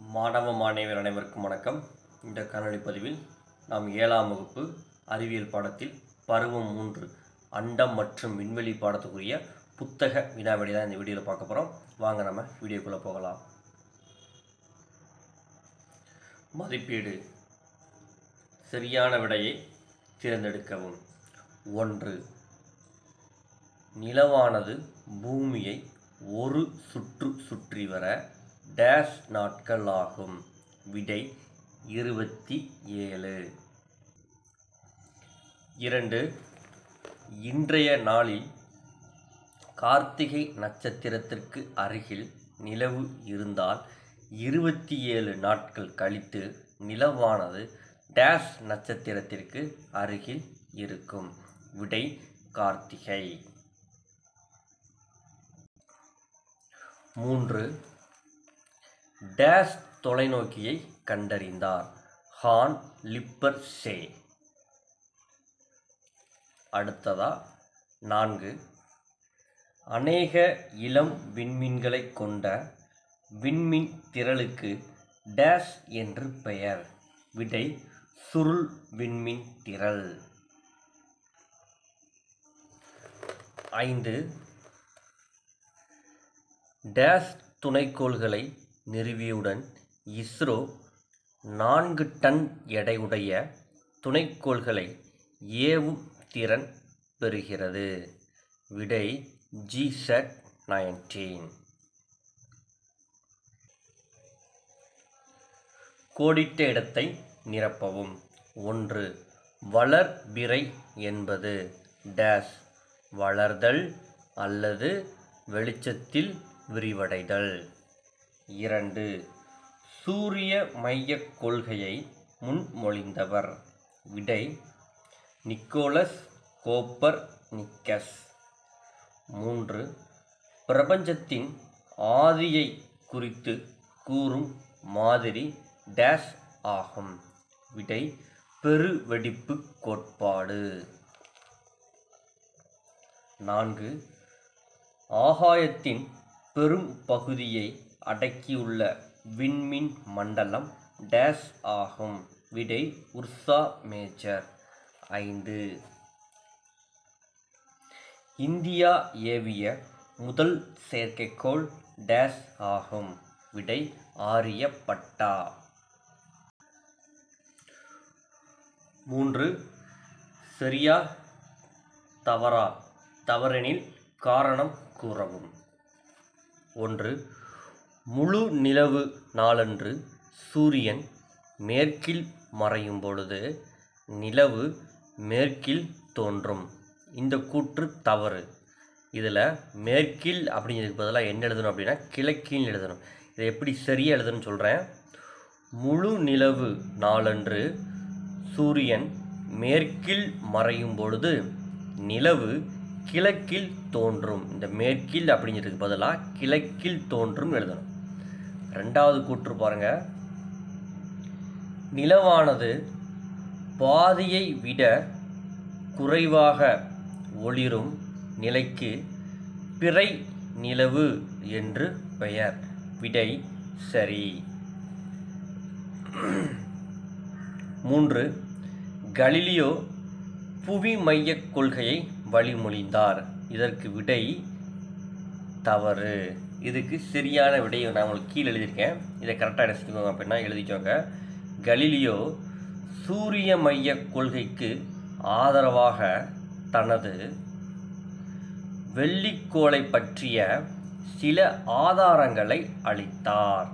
மாணவ மாணவியர் அனைவருக்கும் வணக்கம். இந்த காணொளி பதிவில் நாம் 7ஆம் வகுப்பு அறிவியல் பாடத்தில் பருவம் 3 அண்டம் மற்றும் விண்வெளி பாடத்துக்குரிய புத்தக வினாவிடை தான் இந்த வீடியோவில் பார்க்க போகிறோம். வாங்க நம்ம வீடியோக்குள்ளே போகலாம். மதிப்பீடு. சரியான விடையை தேர்ந்தெடுக்கவும். 1. நிலவானது பூமியை ஒரு சுற்று சுற்றி வர டேஷ் நாட்கள் ஆகும். விடை 27. 2. இன்றைய நாளில் கார்த்திகை நட்சத்திரத்திற்கு அருகில் நிலவு இருந்தால் 27 நாட்கள் கழித்து நிலவானது டேஷ் நட்சத்திரத்திற்கு அருகில் இருக்கும். விடை கார்த்திகை. 3. டேஷ் தொலைநோக்கியை கண்டறிந்தார். ஹான் லிப்பர் ஷே. அடுத்ததா 4. அநேக இளம் விண்மீன்களை கொண்ட விண்மீன் திரளுக்கு டேஷ் என்று பெயர். விடை சுருள் விண்மீன் திரள். 5. டேஷ் துணைக்கோள்களை நிறுவியவுடன் இஸ்ரோ 4 டன் எடையுடைய துணைக்கோள்களை ஏவும் திறன் பெறுகிறது. விடை GSAT-19. கோடிட்ட இடத்தை நிரப்பவும். 1. வளர்பிறை என்பது டேஷ் வளர்தல் அல்லது வெளிச்சத்தில் விரிவடைதல். 2. சூரிய மையக் கொள்கையை முன்மொழிந்தவர். விடை நிக்கோலஸ் கோப்பர்நிக்கஸ். 3. பிரபஞ்சத்தின் ஆதியை குறித்து கூறும் மாதிரி டேஷ் ஆகும். விடை பெருவெடிப்பு கோட்பாடு. 4. ஆகாயத்தின் பெரும் பகுதியை அடக்கியுள்ள விண்மீன் மண்டலம் டேஷ் ஆகும். விடை உர்சா மேஜர். 5. இந்தியா ஏவிய முதல் செயற்கைக்கோள் டேஷ் ஆகும். விடை ஆரியப்பட்டா. 3. சரியா தவறா? தவறெனில் காரணம் கூறவும். 1. முழு நிலவு நாளன்று சூரியன் மேற்கில் மறையும் பொழுது நிலவு மேற்கில் தோன்றும். இந்த கூற்று தவறு. இதில் மேற்கில் அப்படிங்கிறதுக்கு பதிலாக என்ன எழுதணும் அப்படின்னா கிழக்கில் எழுதணும். இதை எப்படி சரியாக எழுதணும்னு சொல்கிறேன். முழு நிலவு நாளன்று சூரியன் மேற்கில் மறையும் பொழுது நிலவு கிழக்கில் தோன்றும். இந்த மேற்கில் அப்படிங்கிறதுக்கு பதிலாக கிழக்கில் தோன்றும் எழுதணும். 2வது கூற்று பாருங்க. நிலவானது பாதியை விட குறைவாக ஒளிரும் நிலைக்கு பிறை நிலவு என்று பெயர். விடை சரி. 3. கலீலியோ புவி மையக் கொள்கையை வழிமொழிந்தார். இதற்கு விடை தவறு. இதுக்கு சரியான விடையை நான் உங்களுக்கு கீழே எழுதியிருக்கேன். இதை கரெக்டாக எடுத்துக்கோங்க. அப்படின்னா எழுதிக்கோங்க. கலீலியோ சூரிய மையக் கொள்கைக்கு ஆதரவாக தனது வெள்ளிக்கோளை பற்றிய சில ஆதாரங்களை அளித்தார்.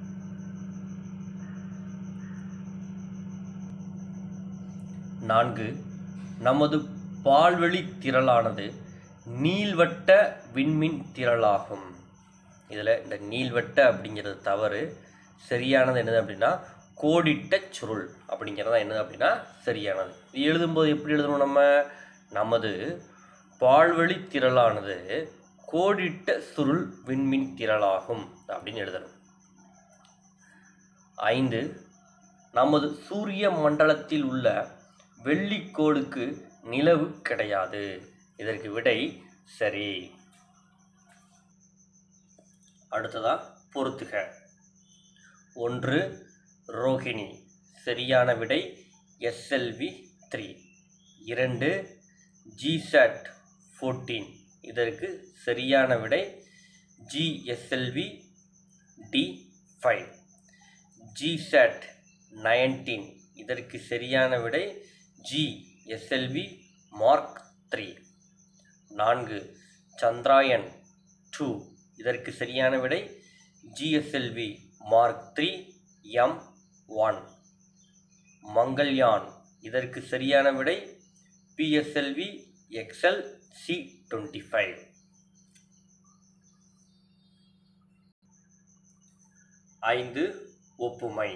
4. நமது பால்வெளி திரளானது நீள்வட்ட விண்மீன் திரளாகும். இதில் இந்த நீள்வட்ட அப்படிங்கிறது தவறு. சரியானது என்னது அப்படின்னா கோடிட்ட சுருள் அப்படிங்கிறதா என்னது அப்படின்னா சரியானது. இது எழுதும்போது எப்படி எழுதணும்? நமது பால்வெளி திரளானது கோடிட்ட சுருள் விண்மீன் திரளாகும் அப்படின்னு எழுதணும். 5. நமது சூரிய மண்டலத்தில் உள்ள வெள்ளிக்கோளுக்கு நிலவு கிடையாது. இதற்கு விடை சரி. அடுத்ததா பொறுத்துக. ஒன்று ரோஹிணி, சரியான விடை SLV 3. 2 GSAT 14, இதற்கு சரியான விடை GSLV D5. GSAT 19, இதற்கு சரியான விடை GSLV Mark 3. 4 சந்திராயன் 2, இதற்கு சரியான விடை GSLV Mark 3 M1. மங்கள்யான், இதற்கு சரியான விடை PSLV XL C25. 5 ஒப்புமை.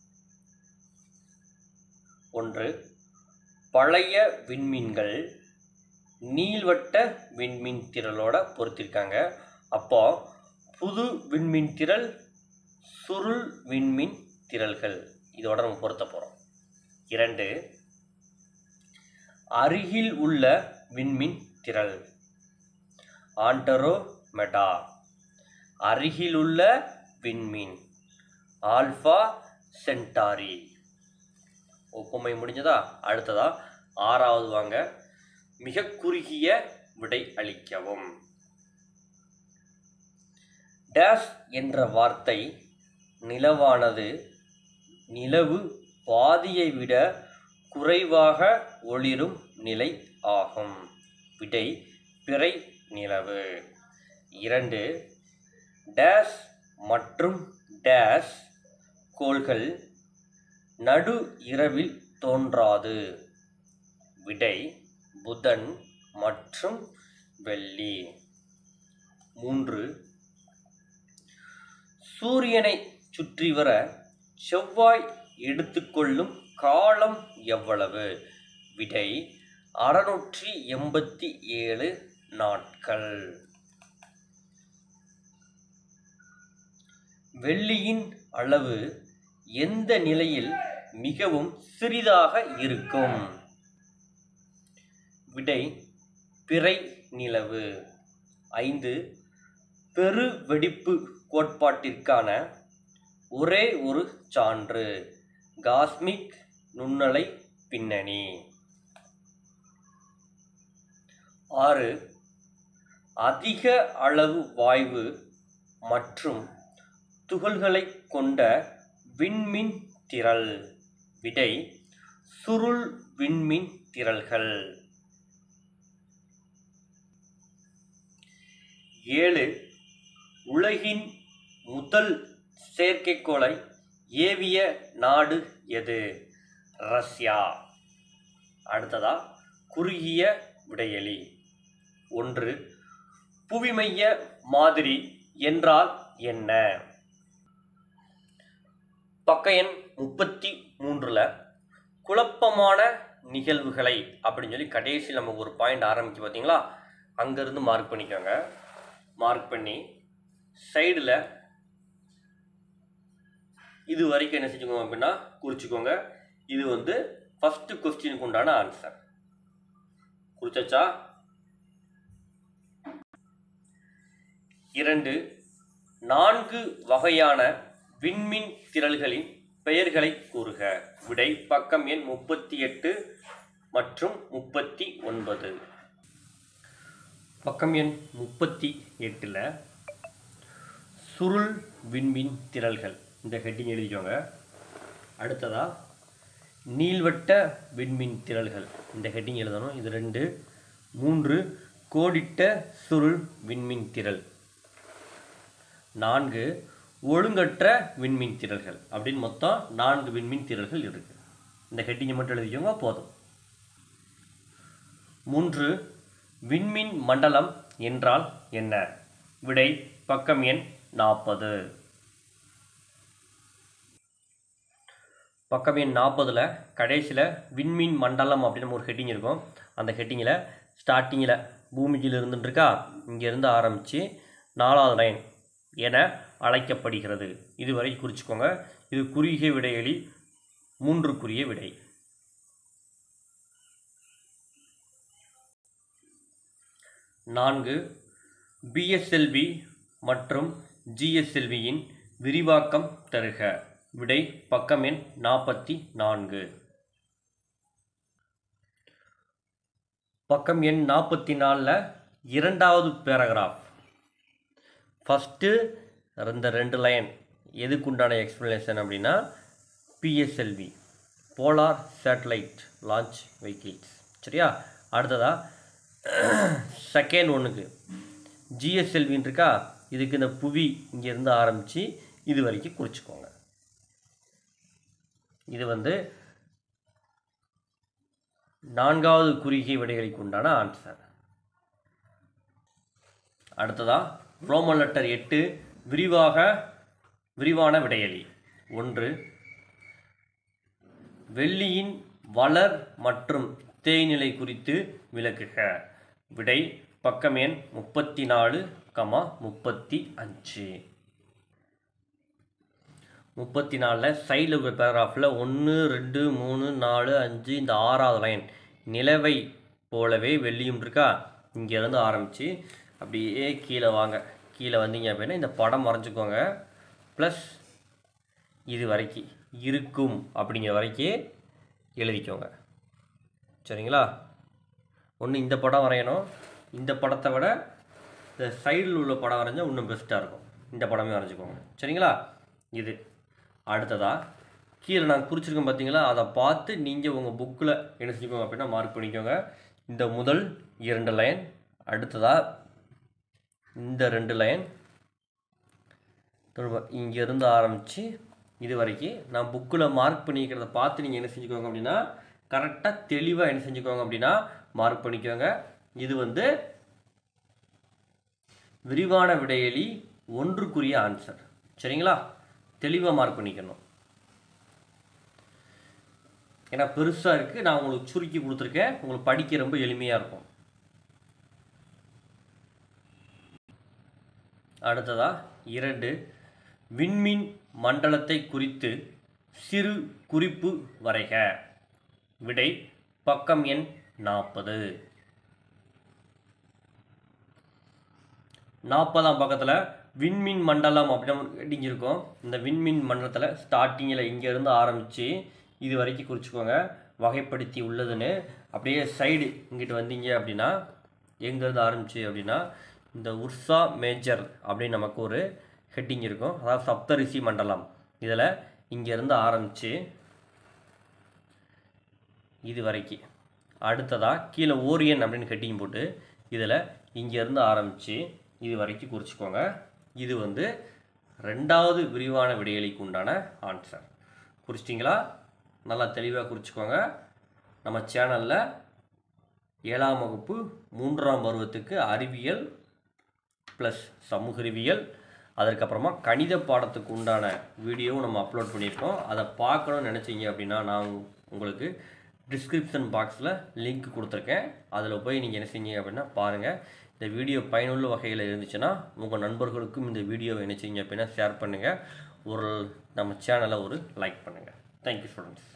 1 பழைய விண்மீன்கள் நீள்வட்ட விண்மீன் திரளோட பொறுத்திருக்காங்க. அப்போ புது விண்மீன் திரள் சுருள் விண்மீன் திரள்கள் இதோட நம்ம பொருத்த போகிறோம். 2 அருகில் உள்ள விண்மீன் திரள் ஆண்டரோமெடா, அருகில் உள்ள விண்மீன் ஆல்ஃபா சென்டாரி. ஒப்புமை முடிஞ்சதா? அடுத்ததா 6வது வாங்க. மிக குறுகிய விடை அளிக்கவும். டேஷ் என்ற வார்த்தை நிலவானது நிலவு பாதியை விட குறைவாக ஒளிரும் நிலை ஆகும். விடை பிறை நிலவு. 2 டேஷ் மற்றும் டேஷ் கோள்கள் நடு இரவில் தோன்றாது. விடை புதன் மற்றும் வெள்ளி. 3 சூரியனை சுற்றி வர செவ்வாய் எடுத்துக்கொள்ளும் காலம் எவ்வளவு? விடை 687 நாட்கள். வெள்ளியின் அளவு எந்த நிலையில் மிகவும் சிறிதாக இருக்கும்? விடை பிறை நிலவு. 5 பெரு வெடிப்பு கோட்பாட்டிற்கான ஒரே ஒரு சான்று காஸ்மிக் நுண்ணலை பின்னணி. 6 அதிக அளவு வாயு மற்றும் துகள்களை கொண்ட விண்மீன் திரள். விடை சுருள் விண்மீன் திரள்கள். 7 உலகின் முதல் செயற்கைக்கோளை ஏவிய நாடு எது? ரஷ்யா. அடுத்ததா குறுகிய விடையளி. 1 புவிமைய மாதிரி என்றால் என்ன? பக்க எண் 33ல் குழப்பமான நிகழ்வுகளை அப்படின்னு சொல்லி கடைசியில் நமக்கு ஒரு பாயிண்ட் ஆரம்பிச்சு பார்த்தீங்களா, அங்கேருந்து மார்க் பண்ணிக்கோங்க. மார்க் பண்ணி சைடில் இது வரைக்கும் என்ன செஞ்சுக்கோங்க அப்படின்னா குறிச்சிக்கோங்க. இது வந்து ஃபஸ்ட்டு கொஸ்டினுக்கு உண்டான ஆன்சர். குறிச்சாச்சா? 2 4 வகையான விண்மீன் திரள்களின் பெயர்களை கூறுக. விடை பக்கம் எண் 38 மற்றும் 39. பக்கம் எண் 38ல் சுருள் விண்மீன் திரள்கள் இந்த ஹெட்டிங் எழுதிக்கோங்க. அடுத்ததா நீள்வட்ட விண்மீன் திரள்கள் இந்த ஹெட்டிங் எழுதணும். இது 2. 3 கோடிட்ட சுருள் விண்மீன் திரள். 4 ஒழுங்கற்ற விண்மீன் திரள்கள் அப்படின்னு மொத்தம் 4 விண்மீன் திரள்கள் இருக்குது. இந்த ஹெட்டிங்கை மட்டும் எழுதிக்கோங்க போதும். 3 விண்மீன் மண்டலம் என்றால் என்ன? விடை பக்கம் எண் 40. பக்கம் எண் 40ல் கடைசியில் விண்மீன் மண்டலம் அப்படின்னு ஒரு ஹெட்டிங் இருக்கும். அந்த ஹெட்டிங்கில் ஸ்டார்டிங்கில் பூமியில் இருந்துட்டுருக்கா, இங்கேருந்து ஆரம்பித்து 4வது லைன் என அழைக்கப்படுகிறது. இதுவரை குறிச்சிக்கோங்க. இது குறுகிய விடையளி 3க்குரிய விடை. 4 BSLV மற்றும் GSLVயின் விரிவாக்கம் தருக. விடை பக்கம் எண் 44. பக்கம் எண் 44ல் இரண்டாவது பேராகிராஃப். ஃபஸ்ட்டு இந்த 2 லைன் எதுக்குண்டான எக்ஸ்ப்ளனேஷன் அப்படின்னா PSLV polar satellite launch vehicles. சரியா? அடுத்ததா செகண்ட் ஒன்றுக்கு ஜிஎஸ்எல்வின்னு இருக்கா, இதுக்கு இந்த புவி இங்கேருந்து ஆரம்பித்து இது வரைக்கும் குறிச்சிக்கோங்க. இது வந்து 4வது குறுகிய விடைகளுக்கு உண்டான ஆன்சர். அடுத்ததா ரோமன் லெட்டர் 8 விரிவான விடையளி. 1. வெள்ளியின் வளர் மற்றும் தேய்நிலை குறித்து விளக்குக. விடை பக்கம் எண் 34, 35. 34ல் சைடில் இருக்கிற பேராகிராஃபில் 1, 2, 3, 4, 5 இந்த 6வது லைன் நிலவை போலவே வெள்ளியும் இருக்கா, இங்கேருந்து ஆரம்பித்து அப்படியே கீழே வாங்க. கீழே வந்தீங்க அப்படின்னா இந்த படம் வரைஞ்சிக்கோங்க. ப்ளஸ் இது வரைக்கும் இருக்கும் அப்படிங்கிற வரைக்கும் எழுதிக்கோங்க. சரிங்களா? ஒன்று இந்த படம் வரையணும். இந்த படத்தை விட இந்த சைடில் உள்ள படம் வரைஞ்சால் இன்னும் பெஸ்ட்டாக இருக்கும். இந்த படமே வரைஞ்சிக்கோங்க. சரிங்களா? இது அடுத்ததாக கீழே நான் குறிச்சிருக்கேன் பார்த்தீங்களா, அதை பார்த்து நீங்கள் உங்கள் புக்கில் என்ன செஞ்சுக்கோங்க அப்படின்னா மார்க் பண்ணிக்கோங்க. இந்த முதல் 2 லைன், அடுத்ததாக இந்த 2 லைன், இங்கேருந்து ஆரம்பித்து இது வரைக்கும் நான் புக்கில் மார்க் பண்ணிக்கிறத பார்த்து நீங்கள் என்ன செஞ்சுக்கோங்க அப்படின்னா கரெக்டாக தெளிவாக என்ன செஞ்சுக்கோங்க அப்படின்னா மார்க் பண்ணிக்கோங்க. இது வந்து விரிவான விடையளி 1க்குரிய ஆன்சர். சரிங்களா? தெளிவாக மார்க் பண்ணிக்கணும். ஏன்னா பெருசாக இருக்குது, நான் உங்களுக்கு சுருக்கி கொடுத்துருக்கேன், உங்களுக்கு படிக்க ரொம்ப எளிமையாக இருக்கும். அடுத்ததா 2. விண்மீன் மண்டலத்தை குறித்து சிறு குறிப்பு வரைக. விடை பக்கம் எண் 40. 40ஆம் பக்கத்தில் விண்மீன் மண்டலம் அப்படின்னு ஹெட்டிங் இருக்கும். இந்த விண்மீன் மண்டலத்தில் ஸ்டார்டிங்கில் இங்கேருந்து ஆரம்பித்து இது வரைக்கும் குறிச்சிக்கோங்க. வகைப்படுத்தி உள்ளதுன்னு அப்படியே சைடு இங்கிட்டு வந்தீங்க அப்படின்னா எங்கேருந்து ஆரம்பிச்சு அப்படின்னா இந்த உர்சா மேஜர் அப்படின்னு நமக்கு ஒரு ஹெட்டிங் இருக்கும். அதாவது சப்தரிஷி மண்டலம். இதில் இங்கேருந்து ஆரம்பித்து இது வரைக்கும். அடுத்ததாக கீழே ஓரியன் அப்படின்னு ஹெட்டிங் போட்டு இதில் இங்கேருந்து ஆரம்பித்து இது வரைக்கும் குறிச்சிக்கோங்க. இது வந்து 2வது விரிவான விடையளிக்கு உண்டான ஆன்சர். குறிச்சிட்டிங்களா? நல்லா தெளிவாக குறிச்சிக்கோங்க. நம்ம சேனலில் 7ஆம் வகுப்பு 3ஆம் பருவத்துக்கு அறிவியல் ப்ளஸ் சமூக அறிவியல், அதற்கப்புறமா கணித பாடத்துக்கு உண்டான வீடியோவும் நம்ம அப்லோட் பண்ணியிருக்கோம். அதை பார்க்கணும்னு நினச்சிங்க அப்படின்னா நான் உங்களுக்கு டிஸ்கிரிப்ஷன் பாக்ஸில் லிங்க் கொடுத்துருக்கேன். அதில் போய் நீங்கள் என்ன செய்யுங்க அப்படின்னா பாருங்கள். இந்த வீடியோ பயனுள்ள வகையில் இருந்துச்சுன்னா உங்கள் நண்பர்களுக்கும் இந்த வீடியோவை என்ன செய்யுங்க அப்படின்னா ஷேர் பண்ணுங்கள். நம்ம சேனலை லைக் பண்ணுங்கள். Thank you students.